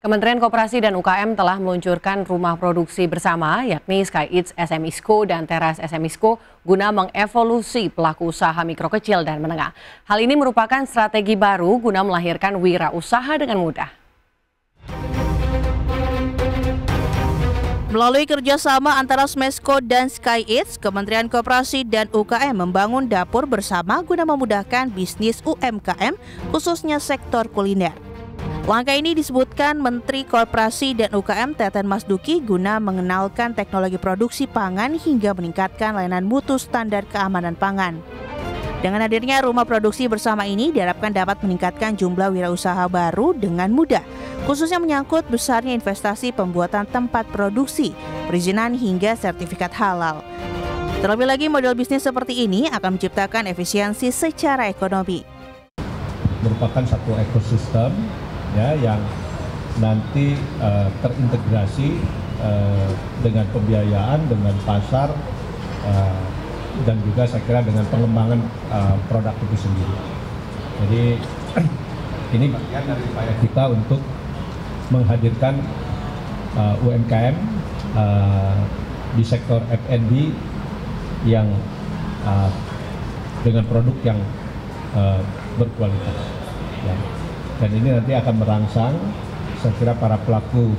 Kementerian Koperasi dan UKM telah meluncurkan rumah produksi bersama, yakni Sky Eats SMISko dan Teras SMISko, guna mengevolusi pelaku usaha mikro kecil dan menengah. Hal ini merupakan strategi baru guna melahirkan wirausaha dengan mudah. Melalui kerjasama antara SMISko dan Sky Eats, Kementerian Koperasi dan UKM membangun dapur bersama guna memudahkan bisnis UMKM, khususnya sektor kuliner. Langkah ini disebutkan Menteri Koperasi dan UKM Teten Mas Duki guna mengenalkan teknologi produksi pangan hingga meningkatkan layanan mutu standar keamanan pangan. Dengan hadirnya rumah produksi bersama ini diharapkan dapat meningkatkan jumlah wirausaha baru dengan mudah, khususnya menyangkut besarnya investasi pembuatan tempat produksi, perizinan hingga sertifikat halal. Terlebih lagi model bisnis seperti ini akan menciptakan efisiensi secara ekonomi. Merupakan satu ekosistem ya, yang nanti terintegrasi dengan pembiayaan, dengan pasar, dan juga saya kira dengan pengembangan produk itu sendiri. Jadi ini bagian dari upaya kita untuk menghadirkan UMKM di sektor F&B yang dengan produk yang berkualitas. Ya. Dan ini nanti akan merangsang, saya kira para pelaku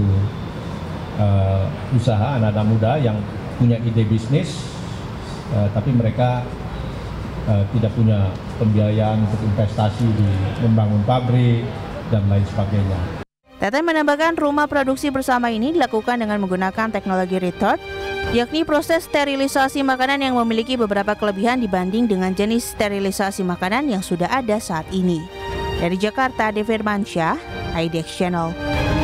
usaha anak-anak muda yang punya ide bisnis, tapi mereka tidak punya pembiayaan untuk investasi di membangun pabrik dan lain sebagainya. Teten menambahkan rumah produksi bersama ini dilakukan dengan menggunakan teknologi retort, yakni proses sterilisasi makanan yang memiliki beberapa kelebihan dibanding dengan jenis sterilisasi makanan yang sudah ada saat ini. Dari Jakarta, Devi Firmansyah, IDX Channel.